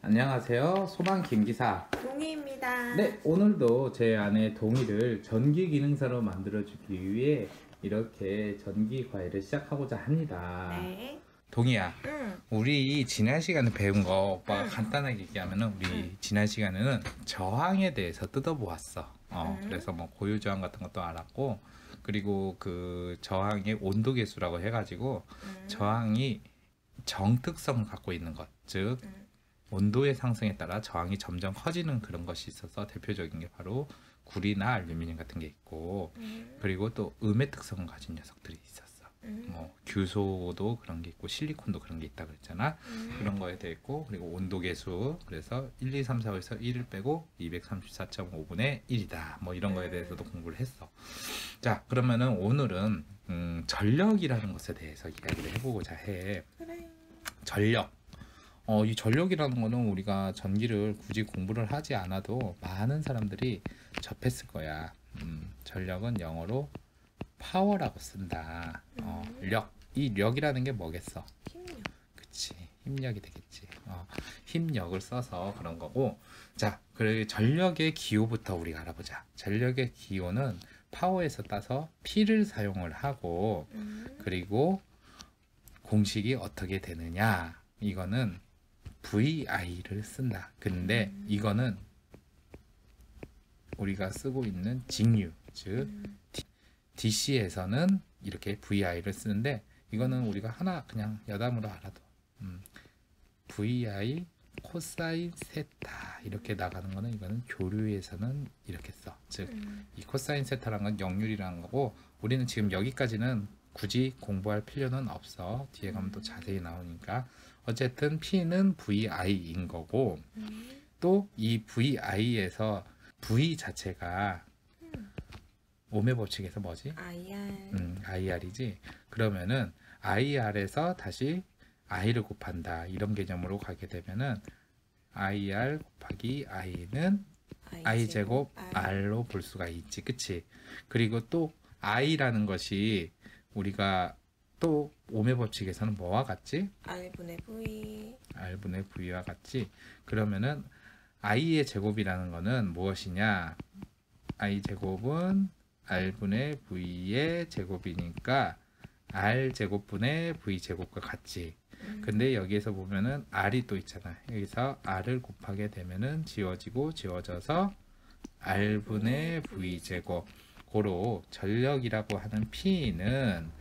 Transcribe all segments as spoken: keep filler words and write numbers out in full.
안녕하세요. 소방 김기사 동희입니다. 네, 오늘도 제 아내 동희를 전기 기능사로 만들어주기 위해 이렇게 전기 과외를 시작하고자 합니다. 네. 동희야, 응. 우리 지난 시간에 배운 거 오빠가 응. 간단하게 얘기하면은 우리 응. 지난 시간에는 저항에 대해서 뜯어보았어. 어, 응. 그래서 뭐 고유 저항 같은 것도 알았고, 그리고 그 저항의 온도 계수라고 해가지고 응. 저항이 정특성을 갖고 있는 것, 즉 응. 온도의 상승에 따라 저항이 점점 커지는 그런 것이 있어서 대표적인 게 바로 구리나 알루미늄 같은 게 있고, 응. 그리고 또 음의 특성을 가진 녀석들이 있었어. 응. 뭐 규소도 그런 게 있고 실리콘도 그런 게 있다 그랬잖아. 응. 그런 거에 대해 있고, 그리고 온도 계수, 그래서 일, 이, 삼, 사에서 일을 빼고 이백삼십사 점 오 분의 일이다 뭐 이런 거에 대해서도 공부를 했어. 자, 그러면은 오늘은 음, 전력이라는 것에 대해서 이야기를 해보고자 해. 그래. 전력. 어, 이 전력이라는 거는 우리가 전기를 굳이 공부를 하지 않아도 많은 사람들이 접했을 거야. 음, 전력은 영어로 파워라고 쓴다. 어, 력. 이 력이라는 게 뭐겠어? 힘력. 그치. 힘력이 되겠지. 어, 힘력을 써서 그런 거고. 자, 그리고 전력의 기호부터 우리가 알아보자. 전력의 기호는 파워에서 따서 P를 사용을 하고, 응. 그리고 공식이 어떻게 되느냐. 이거는 브이아이를 쓴다. 근데 음. 이거는 우리가 쓰고 있는 직류, 즉 음. 디씨에서는 이렇게 브이아이를 쓰는데, 이거는 우리가 하나 그냥 여담으로 알아도 음, 브이아이 코사인 세타 이렇게 나가는 거는, 이거는 교류에서는 이렇게 써. 즉 이 음. 코사인 세타라는 건 역률이라는 거고, 우리는 지금 여기까지는 굳이 공부할 필요는 없어. 뒤에 가면 또 자세히 나오니까. 어쨌든 P는 브이아이인 거고, 음. 또 이 브이아이에서 V 자체가 음. 오음의 법칙에서 뭐지? 아이알. 음, 아이알이지. 그러면은 아이알에서 다시 I를 곱한다 이런 개념으로 가게 되면은 아이알 곱하기 I는 I 제곱 R로 볼 수가 있지, 그치? 그리고 또 I라는 것이 우리가 또 오음의 법칙에서는 뭐와 같지? R분의 V. R분의 V와 같지? 그러면은 I의 제곱이라는 거는 무엇이냐? I 제곱은 R분의 V의 제곱이니까 R 제곱분의 V 제곱과 같지. 음. 근데 여기에서 보면은 R이 또 있잖아. 여기서 R을 곱하게 되면은 지워지고 지워져서 R분의 V 제곱. 고로 전력이라고 하는 P는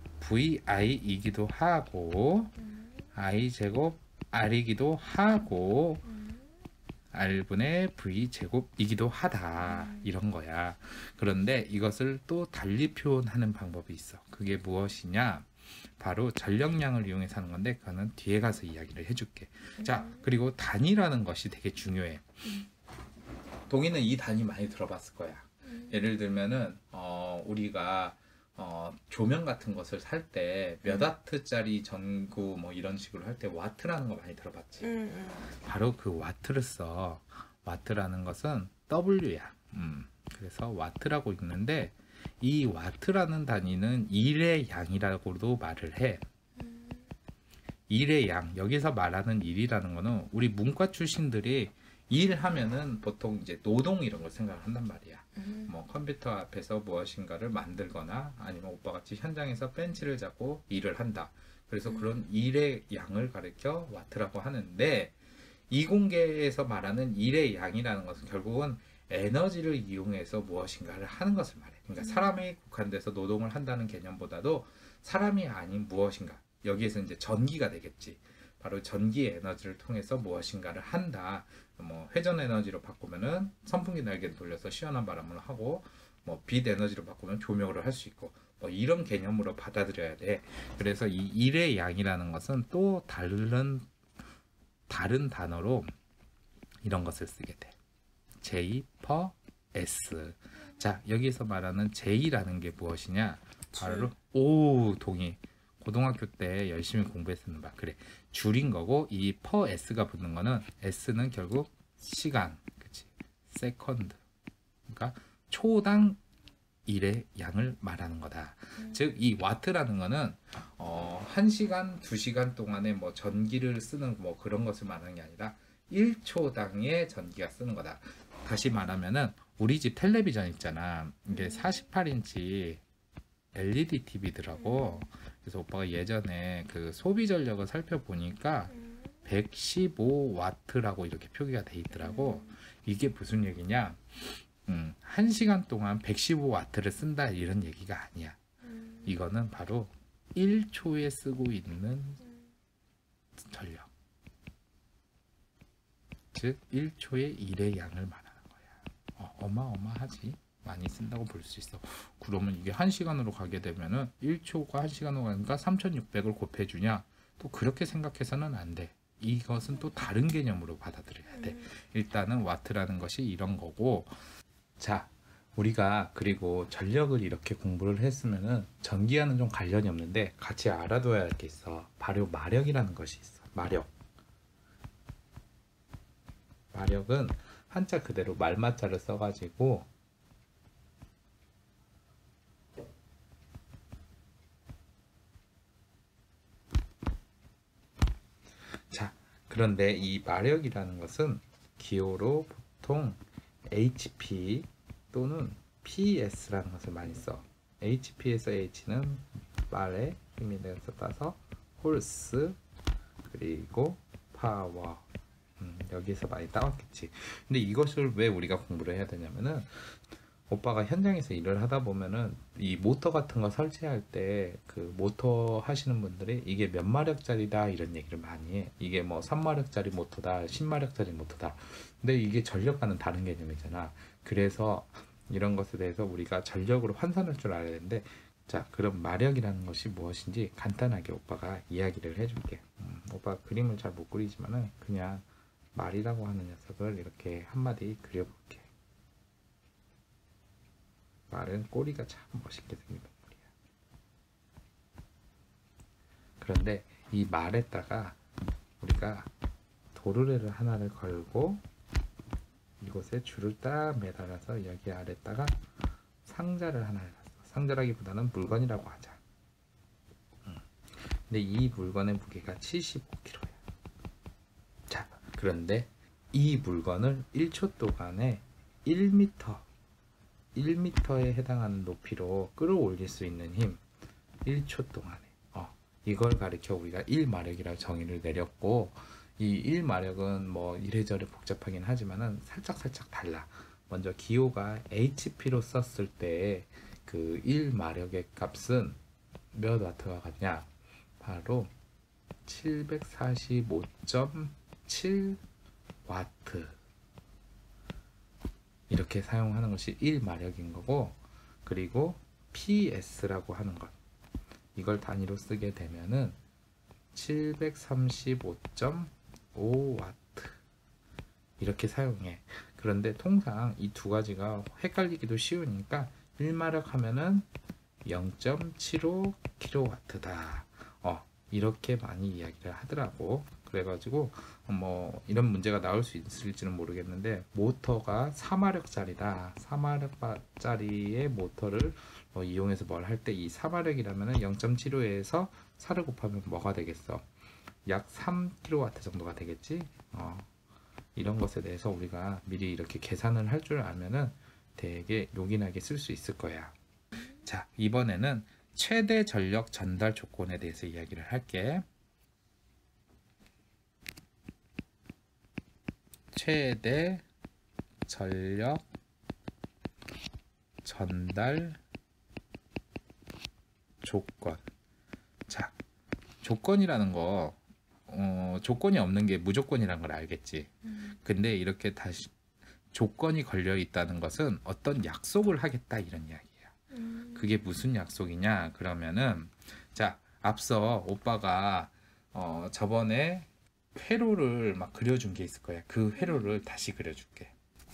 브이아이이기도 하고 음. I 제곱 R이기도 하고 음. R분의 V 제곱이기도 하다. 음. 이런 거야. 그런데 이것을 또 달리 표현하는 방법이 있어. 그게 무엇이냐? 바로 전력량을 이용해서 하는 건데, 그거는 뒤에 가서 이야기를 해줄게. 음. 자, 그리고 단위라는 것이 되게 중요해. 음. 동의는 이 단위 많이 들어봤을 거야. 음. 예를 들면은 어, 우리가 어, 조명 같은 것을 살 때 몇 와트짜리 전구 뭐 이런 식으로 할 때 와트라는 거 많이 들어봤지. 음. 음. 바로 그 와트를 써. 와트라는 것은 W야. 음, 그래서 와트라고 읽는데, 이 와트라는 단위는 일의 양이라고도 말을 해. 음. 일의 양. 여기서 말하는 일이라는 거는 우리 문과 출신들이 일 하면은 보통 이제 노동 이런 걸 생각을 한단 말이야. 음. 뭐 컴퓨터 앞에서 무엇인가를 만들거나, 아니면 오빠 같이 현장에서 벤치를 잡고 일을 한다. 그래서 음. 그런 일의 양을 가리켜 와트라고 하는데, 이공계에서 말하는 일의 양이라는 것은 결국은 에너지를 이용해서 무엇인가를 하는 것을 말해. 그러니까 음. 사람에 국한돼서 노동을 한다는 개념보다도 사람이 아닌 무엇인가, 여기에서 이제 전기가 되겠지. 바로 전기 에너지를 통해서 무엇인가를 한다. 뭐 회전 에너지로 바꾸면은 선풍기 날개를 돌려서 시원한 바람을 하고, 뭐 빛 에너지로 바꾸면 조명을 할 수 있고, 뭐 이런 개념으로 받아들여야 돼. 그래서 이 일의 양이라는 것은 또 다른 다른 단어로 이런 것을 쓰게 돼. J per S. 자, 여기서 말하는 J라는 게 무엇이냐? 바로 오, 동의. 고등학교 때 열심히 공부했었는 바. 그래. 줄인 거고, 이 per S가 붙는 거는, S는 결국 시간, 그치? 세컨드. 그러니까 초당 일의 양을 말하는 거다. 음. 즉, 이 와트라는 거는 어, 한 시간, 두 시간 동안에 뭐 전기를 쓰는 뭐 그런 것을 말하는 게 아니라 일 초당의 전기가 쓰는 거다. 다시 말하면은 우리 집 텔레비전 있잖아. 이게 사십팔 인치 엘이디 티비더라고. 그래서 오빠가 예전에 그 소비 전력을 살펴보니까 백십오 와트라고 이렇게 표기가 돼 있더라고. 이게 무슨 얘기냐? 음, 한 시간 동안 백십오 와트를 쓴다 이런 얘기가 아니야. 이거는 바로 일 초에 쓰고 있는 전력. 즉 일 초에 일의 양을 말하는 거야. 어, 어마어마하지. 많이 쓴다고 볼 수 있어. 그러면 이게 한 시간으로 가게 되면은 일 초가 한 시간으로 가니까 삼천육백을 곱해주냐? 또 그렇게 생각해서는 안 돼. 이것은 또 다른 개념으로 받아들여야 돼. 일단은 와트라는 것이 이런 거고. 자, 우리가 그리고 전력을 이렇게 공부를 했으면은 전기와는 좀 관련이 없는데 같이 알아둬야 할 게 있어. 바로 마력이라는 것이 있어. 마력. 마력은 한자 그대로 말마자를 써가지고 자, 그런데 이 마력이라는 것은 기호로 보통 에이치피 또는 피에스라는 것을 많이 써. 에이치피에서 H는 말의 힘이 돼서 따서 홀스 그리고 파워. 음, 여기서 많이 따왔겠지. 근데 이것을 왜 우리가 공부를 해야 되냐면은 오빠가 현장에서 일을 하다 보면은 이 모터 같은 거 설치할 때 그 모터 하시는 분들이 이게 몇 마력짜리다 이런 얘기를 많이 해. 이게 뭐 삼 마력짜리 모터다, 십 마력짜리 모터다. 근데 이게 전력과는 다른 개념이잖아. 그래서 이런 것에 대해서 우리가 전력으로 환산할 줄 알아야 되는데, 자, 그럼 마력이라는 것이 무엇인지 간단하게 오빠가 이야기를 해줄게. 음, 오빠가 그림을 잘 못 그리지만은 그냥 말이라고 하는 녀석을 이렇게 한마디 그려볼게. 말은 꼬리가 참 멋있게 생긴 동물이야. 그런데 이 말에다가 우리가 도르래를 하나를 걸고 이곳에 줄을 딱 매달아서 여기 아래다가 상자를 하나를 놨어. 상자라기보다는 물건이라고 하자. 음. 근데 이 물건의 무게가 칠십오 킬로그램이야. 자, 그런데 이 물건을 일 초 동안에 일 미터 일 미터에 해당하는 높이로 끌어올릴 수 있는 힘 일 초 동안에 어, 이걸 가리켜 우리가 일 마력이라고 정의를 내렸고, 이 일 마력은 뭐 이래저래 복잡하긴 하지만은 살짝 살짝 달라. 먼저 기호가 에이치피로 썼을 때 그 일 마력의 값은 몇 와트가 같냐? 바로 칠백사십오 점 칠 와트 이렇게 사용하는 것이 일 마력인 거고, 그리고 피에스라고 하는 것 이걸 단위로 쓰게 되면은 칠백삼십오 점 오 와트 이렇게 사용해. 그런데 통상 이 두 가지가 헷갈리기도 쉬우니까 일 마력 하면은 영 점 칠오 킬로와트다. 어, 이렇게 많이 이야기를 하더라고. 그래가지고 뭐 이런 문제가 나올 수 있을지는 모르겠는데, 모터가 사 마력짜리다. 사 마력짜리의 모터를 뭐 이용해서 뭘 할 때 이 사 마력이라면 영 점 칠오에서 사를 곱하면 뭐가 되겠어? 약 삼 킬로와트 정도가 되겠지? 어, 이런 것에 대해서 우리가 미리 이렇게 계산을 할 줄 알면은 되게 요긴하게 쓸 수 있을 거야. 자, 이번에는 최대 전력 전달 조건에 대해서 이야기를 할게. 최대 전력 전달 조건. 자, 조건이라는 거 어, 조건이 없는 게 무조건이라는 걸 알겠지. 근데 이렇게 다시 조건이 걸려 있다는 것은 어떤 약속을 하겠다 이런 이야기야. 그게 무슨 약속이냐? 그러면은 자, 앞서 오빠가 어, 저번에 회로를 막 그려준 게 있을 거야. 그 회로를 다시 그려줄게.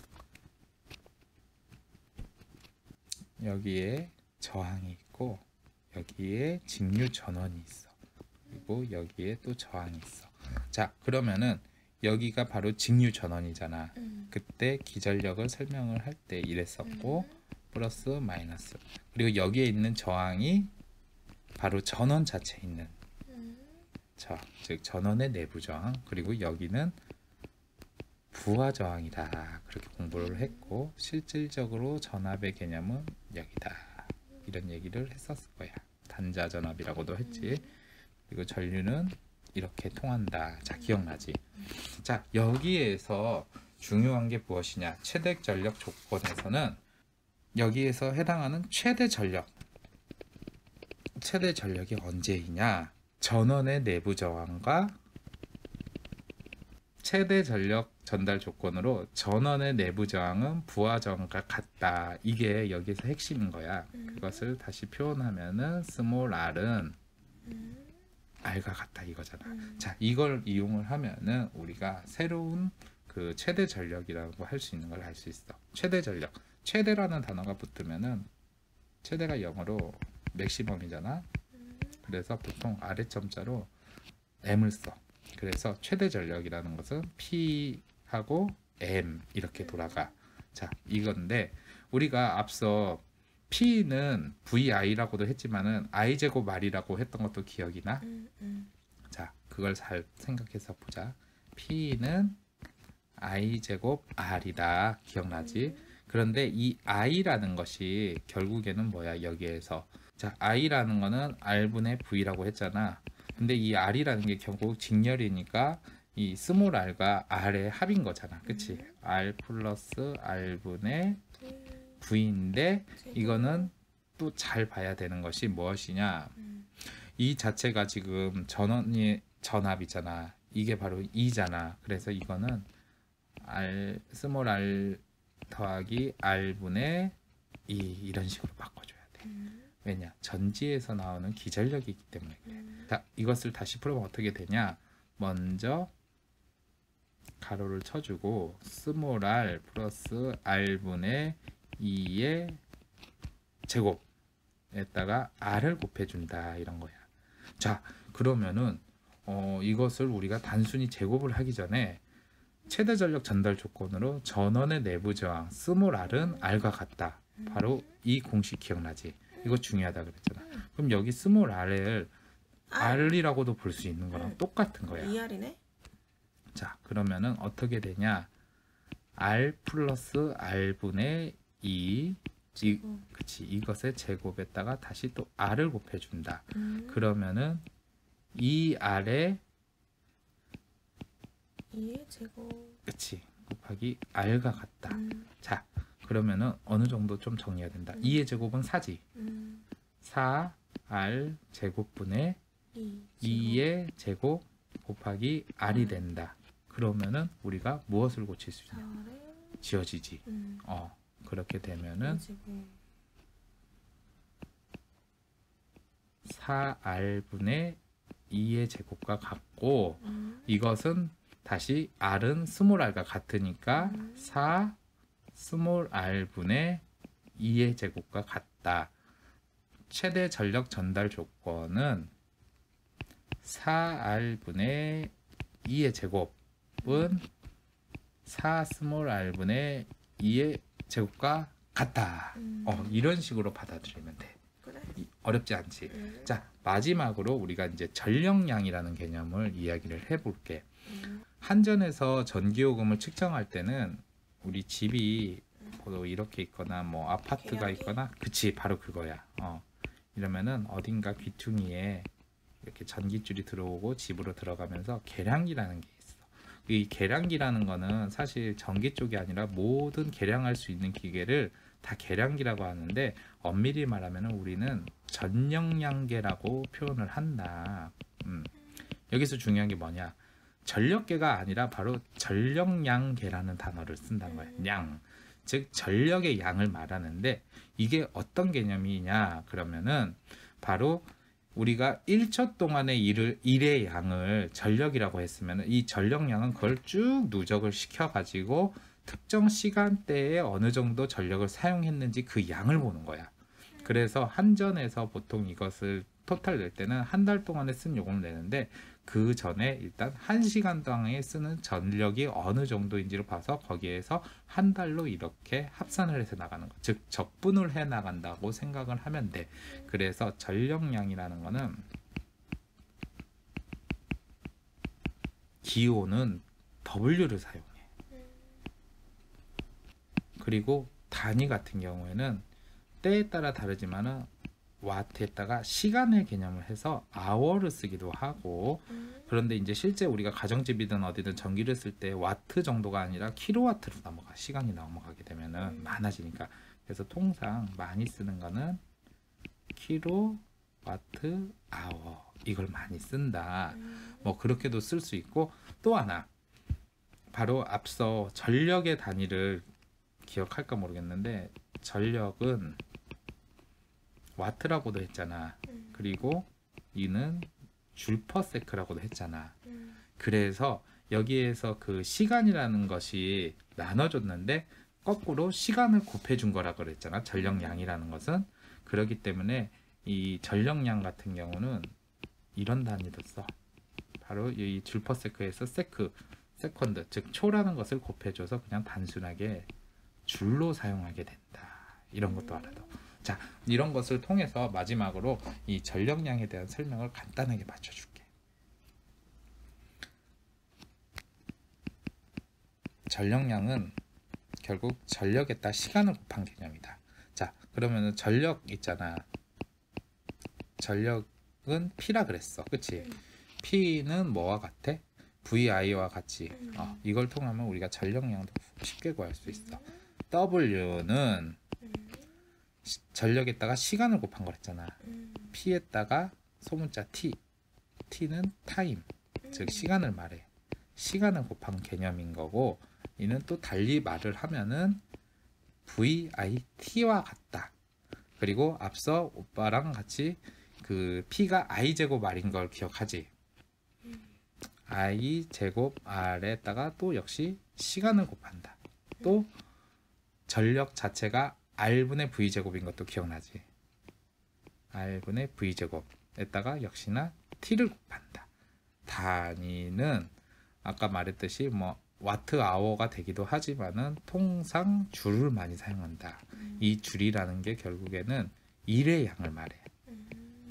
여기에 저항이 있고 여기에 직류 전원이 있어. 그리고 여기에 또 저항이 있어. 자, 그러면은 여기가 바로 직류 전원이잖아. 음. 그때 기전력을 설명을 할 때 이랬었고, 플러스 마이너스. 그리고 여기에 있는 저항이 바로 전원 자체에 있는 저, 즉 전원의 내부 저항. 그리고 여기는 부하 저항이다 그렇게 공부를 했고, 실질적으로 전압의 개념은 여기다 이런 얘기를 했었을 거야. 단자 전압이라고도 했지. 그리고 전류는 이렇게 통한다. 자, 기억나지? 자, 여기에서 중요한 게 무엇이냐? 최대 전력 조건에서는 여기에서 해당하는 최대 전력, 최대 전력이 언제이냐? 전원의 내부 저항과 최대 전력 전달 조건으로 전원의 내부 저항은 부하 저항과 같다. 이게 여기서 핵심인 거야. 그것을 다시 표현하면은 스몰 r은 r과 같다 이거잖아. 자, 이걸 이용을 하면은 우리가 새로운 그 최대 전력이라고 할 수 있는 걸 알 수 있어. 최대 전력. 최대라는 단어가 붙으면은 최대가 영어로 맥시멈이잖아. 그래서 보통 아래점자로 m을 써. 그래서 최대 전력이라는 것은 P하고 M 이렇게 돌아가. 자, 이건데 우리가 앞서 P는 브이아이라고도 했지만은 I 제곱 R이라고 했던 것도 기억이 나? 음, 음. 자, 그걸 잘 생각해서 보자. P는 I 제곱 R이다. 기억나지? 그런데 이 I라는 것이 결국에는 뭐야? 여기에서 자, I라는 거는 R분의 V라고 했잖아. 근데 이 R이라는 게 결국 직렬이니까 이 스몰 r과 r의 합인 거잖아. 그치? R 플러스 R분의 V인데 이거는 또 잘 봐야 되는 것이 무엇이냐? 이 자체가 지금 전원이 전압이잖아. 이게 바로 E잖아. 그래서 이거는 R 스몰 r 더하기 R분의 E 이런 식으로 바꿔줘야 돼. 왜냐? 전지에서 나오는 기전력이기 때문에 그래. 자, 이것을 다시 풀어보면 어떻게 되냐? 먼저 가로를 쳐주고 스몰 r 플러스 R분의 이의 제곱에다가 R을 곱해준다 이런 거야. 자, 그러면은 어, 이것을 우리가 단순히 제곱을 하기 전에 최대 전력 전달 조건으로 전원의 내부 저항 스몰 r은 R과 같다. 바로 이 공식 기억나지? 이거 중요하다 그랬잖아. 그럼 여기 스몰 r을 r이라고도 볼 수 있는 거랑 응. 똑같은 거야. 이 알이네? 자, 그러면은 어떻게 되냐? R 플러스 R분의 이, 이 그치, 이것의 제곱에다가 다시 또 R을 곱해준다. 음. 그러면은 이 R에 이의 제곱. 그치, 곱하기 R과 같다. 음. 자, 그러면은 어느 정도 좀 정리해야 된다. 음. 이의 제곱은 사지. 음. 사 R 제곱분의 이. 이의 제곱 곱하기 R이 음. 된다. 그러면은 우리가 무엇을 고칠 수 있냐? 사를. 지워지지. 음. 어, 그렇게 되면은 이 제곱. 사 R분의 이의 제곱과 같고 음. 이것은 다시 R은 스몰 r과 같으니까 음. 사 스몰 R분의 이의 제곱과 같다. 최대 전력 전달 조건은 사 R분의 이의 제곱은 사 스몰 R분의 이의 제곱과 같다. 음. 어, 이런 식으로 받아들이면 돼. 그래. 이- 어렵지 않지? 음. 자, 마지막으로 우리가 이제 전력량이라는 개념을 이야기를 해볼게. 음. 한전에서 전기요금을 측정할 때는 우리 집이 뭐 이렇게 있거나 뭐 아파트가 계량기? 있거나 그치, 바로 그거야. 어. 이러면은 어딘가 귀퉁이에 이렇게 전기줄이 들어오고 집으로 들어가면서 계량기라는 게 있어. 이 계량기라는 거는 사실 전기 쪽이 아니라 모든 계량할 수 있는 기계를 다 계량기라고 하는데 엄밀히 말하면 우리는 전력량계라고 표현을 한다. 음. 여기서 중요한 게 뭐냐? 전력계가 아니라 바로 전력량계라는 단어를 쓴다는 거야. 량. 즉 전력의 양을 말하는데 이게 어떤 개념이냐? 그러면은 바로 우리가 일 초 동안의 일을, 일의 양을 전력이라고 했으면 이 전력량은 그걸 쭉 누적을 시켜가지고 특정 시간대에 어느 정도 전력을 사용했는지 그 양을 보는 거야. 그래서 한전에서 보통 이것을 토탈 낼 때는 한 달 동안에 쓴 요금을 내는데 그 전에 일단 한 시간 동안에 쓰는 전력이 어느 정도인지를 봐서 거기에서 한 달로 이렇게 합산을 해서 나가는 거. 즉 적분을 해 나간다고 생각을 하면 돼. 그래서 전력량이라는 거는 기호는 W를 사용해. 그리고 단위 같은 경우에는 때에 따라 다르지만은 와트에다가 시간의 개념을 해서 아워를 쓰기도 하고, 음. 그런데 이제 실제 우리가 가정집이든 어디든 전기를 쓸 때 와트 정도가 아니라 킬로와트로 넘어가, 시간이 넘어가게 되면은 음. 많아지니까. 그래서 통상 많이 쓰는 거는 킬로와트 아워, 이걸 많이 쓴다. 음. 뭐 그렇게도 쓸 수 있고, 또 하나 바로 앞서 전력의 단위를 기억할까 모르겠는데, 전력은 와트라고도 했잖아. 음. 그리고 이는 줄퍼세크라고도 했잖아. 음. 그래서 여기에서 그 시간이라는 것이 나눠줬는데 거꾸로 시간을 곱해준 거라 그랬잖아. 전력량이라는 것은. 그렇기 때문에 이 전력량 같은 경우는 이런 단위도 써. 바로 이 줄퍼세크에서 세크, 세컨드, 즉 초라는 것을 곱해줘서 그냥 단순하게 줄로 사용하게 된다. 이런 것도 알아도. 자, 이런 것을 통해서 마지막으로 이 전력량에 대한 설명을 간단하게 맞춰줄게. 전력량은 결국 전력에다 시간을 곱한 개념이다. 자, 그러면은 전력 있잖아. 전력은 P라 그랬어. 그치? P는 뭐와 같아? 브이아이와 같이. 어, 이걸 통하면 우리가 전력량도 쉽게 구할 수 있어. W는 시, 전력에다가 시간을 곱한 거랬잖아. 음. P에다가 소문자 T, T는 타임, 음. 즉 시간을 말해. 시간을 곱한 개념인 거고, 이는 또 달리 말을 하면은 브이아이티와 같다. 그리고 앞서 오빠랑 같이 그 P가 I 제곱 R인 걸 기억하지? I 제곱 R에다가 또 역시 시간을 곱한다. 또 전력 자체가 R분의 V제곱인 것도 기억나지? R분의 V제곱에다가 역시나 T를 곱한다. 단위는 아까 말했듯이 뭐 와트 아워가 되기도 하지만은 통상 줄을 많이 사용한다. 음. 이 줄이라는 게 결국에는 일의 양을 말해. 음.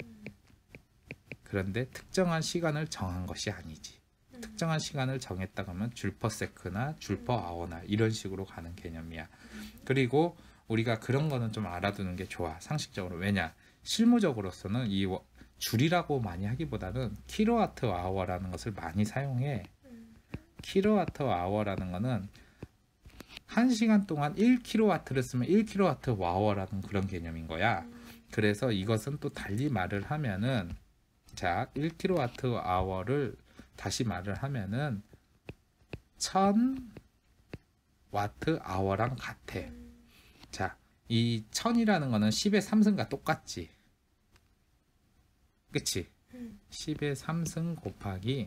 그런데 특정한 시간을 정한 것이 아니지. 음. 특정한 시간을 정했다 하면 줄퍼세크나 줄퍼아워나 이런 식으로 가는 개념이야. 그리고 우리가 그런 거는 좀 알아두는 게 좋아. 상식적으로. 왜냐? 실무적으로서는 이 줄이라고 많이 하기보다는 킬로와트 아워라는 것을 많이 사용해. 킬로와트 아워라는 거는 한 시간 동안 일 킬로와트를 쓰면 일 킬로와트 아워라는 그런 개념인 거야. 그래서 이것은 또 달리 말을 하면은, 자, 일 킬로와트 아워를 다시 말을 하면은 천 와트 아워랑 같아. 자, 이 천이라는 거는 십의 삼승과 똑같지. 그치? 십의 삼승 곱하기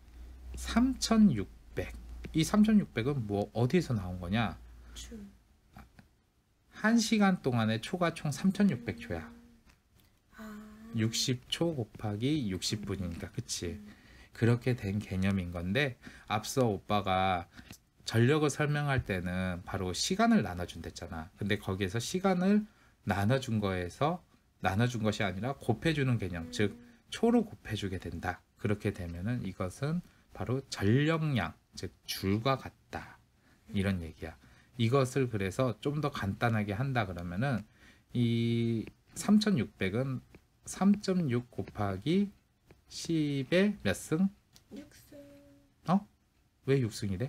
삼천육백. 이 삼천육백은 뭐 어디에서 나온 거냐? 줄. 한 시간 동안의 초가 총 삼천육백 초야. 아. 육십 초 곱하기 육십 분이니까. 그치? 그렇게 된 개념인 건데, 앞서 오빠가 전력을 설명할 때는 바로 시간을 나눠준댔잖아. 근데 거기에서 시간을 나눠준 거에서 나눠준 것이 아니라 곱해주는 개념, 즉 초로 곱해주게 된다. 그렇게 되면은 이것은 바로 전력량, 즉 줄과 같다. 이런 얘기야. 이것을 그래서 좀 더 간단하게 한다 그러면은 이 삼천육백은 삼 점 육 곱하기 십의 몇 승? 육 승. 어? 왜 육 승이래?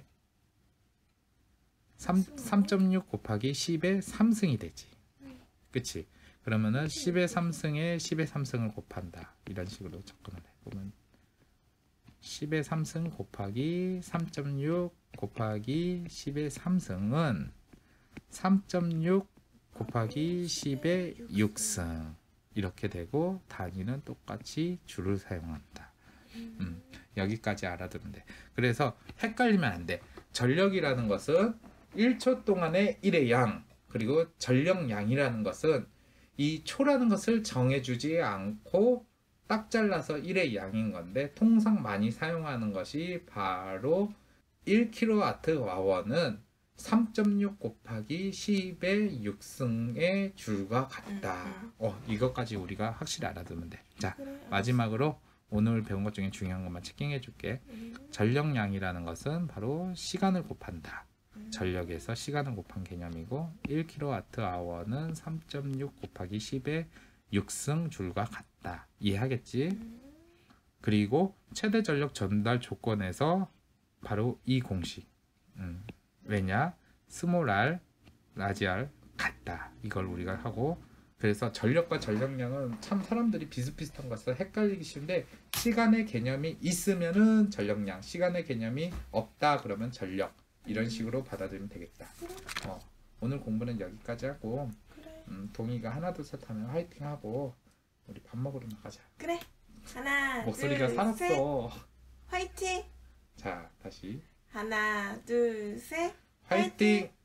삼 점 육 곱하기 십의 삼 승이 되지. 그치? 그러면은 십의 삼 승에 십의 삼 승을 곱한다. 이런 식으로 접근을 해보면 십의 삼 승 곱하기 삼 점 육 곱하기 십의 삼 승은 삼 점 육 곱하기 십의 육 승. 이렇게 되고 단위는 똑같이 줄을 사용한다. 음, 여기까지 알아두면 돼. 그래서 헷갈리면 안 돼. 전력이라는 것은 일 초 동안의 일의 양, 그리고 전력량이라는 것은 이 초라는 것을 정해주지 않고 딱 잘라서 일의 양인 건데, 통상 많이 사용하는 것이 바로 일 킬로와트 아워는 삼 점 육 곱하기 십의 육 승의 줄과 같다. 어, 이것까지 우리가 확실히 알아두면 돼. 자, 그래, 마지막으로 오늘 배운 것 중에 중요한 것만 체킹해 줄게. 음. 전력량이라는 것은 바로 시간을 곱한다. 음. 전력에서 시간을 곱한 개념이고 일 킬로와트/아워는 삼 점 육 곱하기 십의 육 승 줄과 같다. 이해하겠지? 음. 그리고 최대 전력 전달 조건에서 바로 이 공식. 음, 왜냐? 스몰 r, 라지 r 같다. 이걸 우리가 하고 그래서 전력과 전력량은 참 사람들이 비슷비슷한 것을 헷갈리기 쉬운데 시간의 개념이 있으면은 전력량, 시간의 개념이 없다 그러면 전력 이런 식으로 받아들이면 되겠다. 어, 오늘 공부는 여기까지 하고 그래. 음, 동의가 하나 둘 셋 하면 화이팅 하고 우리 밥 먹으러 나가자. 그래. 하나, 목소리가 둘, 셋. 살았어. 화이팅. 자 다시 하나, 둘, 셋. 화이팅!